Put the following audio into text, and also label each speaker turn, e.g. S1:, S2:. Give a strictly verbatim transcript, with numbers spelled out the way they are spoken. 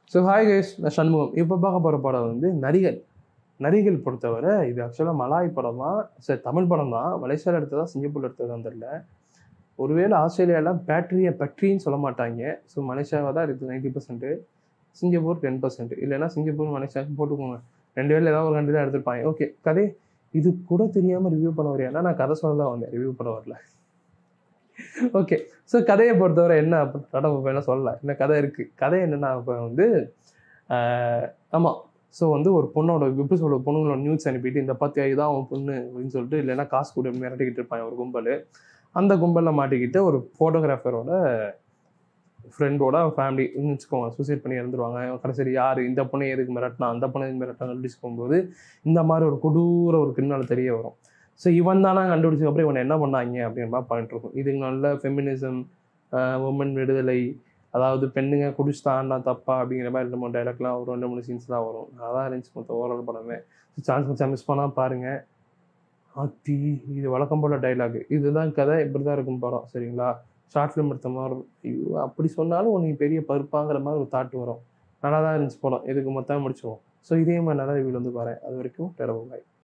S1: So hi guys, நான் சண்முகம். இப்போ பார்க்க போகிற படம் வந்து நரிகள். நரிகள் பொறுத்தவரை இது ஆக்சுவலாக மலாய் படம் தான். சரி, தமிழ் படம் தான். மலேசியாவில் எடுத்ததா சிங்கப்பூரில் எடுத்ததான் தெரியல. ஒருவேளை ஆஸ்திரேலியாவில் பேட்ரியை பற்றின்னு சொல்ல மாட்டாங்க. ஸோ மலேசியாவை தான் இருக்குது ninety percent, Singapore ten percent. இல்லைன்னா சிங்கப்பூர் மலேசியாவுக்கு போட்டுக்கோங்க. ரெண்டு பேரில் ஏதாவது ஒரு கண்ட்ரி தான் எடுத்திருப்பாங்க. ஓகே, கதை இது கூட தெரியாமல் ரிவ்யூ பண்ண வரையா? நான் கதை சொல்ல தான் வந்தேன், ரிவ்யூ பண்ண வரல. ஓகே, ஸோ கதையை பொறுத்தவரை என்ன அப்படின்னு என்ன சொல்லலை. என்ன கதை இருக்குது. கதை என்னென்னா, இப்போ வந்து ஆமாம், ஸோ வந்து ஒரு பொண்ணோட எப்படி சொல்ல பொண்ணுங்களோட நியூஸ் அனுப்பிட்டு இந்த பத்து இதுதான் அவன் பொண்ணு அப்படின்னு சொல்லிட்டு, இல்லைன்னா காசு கூட மிரட்டிக்கிட்டு இருப்பாங்க ஒரு கும்பல். அந்த கும்பலில் மாட்டிக்கிட்டு ஒரு ஃபோட்டோகிராஃபரோட ஃப்ரெண்டோட ஃபேமிலின்னு வச்சுக்கோங்க, சூசைட் பண்ணி இறந்துருவாங்க. கடைசி யார் இந்த பொண்ணை எதுக்கு மிரட்டினா, அந்த பொண்ணை எதுக்கு மிரட்டினா கண்டுபிடிச்சு போகும்போது இந்த மாதிரி ஒரு கொடூர ஒரு கிரிமினல் தெரிய வரும். ஸோ இவன் தானே கண்டுபிடிச்சதுக்கப்புறம் இவனை என்ன பண்ணாங்க அப்படின்ற மாதிரி பாயிண்ட் இருக்கும். இது நல்ல ஃபெமினிசம், உமன் விடுதலை, அதாவது பெண்ணுங்க குடிச்சுட்டான்னா தப்பா அப்படிங்கிற மாதிரி ரெண்டு மூணு டைலாக்லாம் ஒரு ரெண்டு மூணு சீன்ஸ்லாம் வரும். அதான் இருந்துச்சு மொத்தம் ஓவரால் படமே. சான்ஸ் வச்சா மிஸ் பண்ணால் பாருங்கள். ஆத்தி, இது வழக்கம் போல் டைலாக், இதுதான் கதை, இப்படி தான் இருக்கும் படம். சரிங்களா? ஷார்ட் ஃபிலிம் எடுத்த மாதிரி ஐயோ அப்படி சொன்னாலும் உனக்கு பெரிய பருப்பாங்கிற மாதிரி ஒரு தாட் வரும். நல்லா தான் இருந்துச்சு படம். இதுக்கு மொத்தம் முடிச்சுவோம். ஸோ இதே மாதிரி நல்லா ரிவ்யூவில் வந்து பாருங்கள். அது வரைக்கும் டெரபோ பாய்.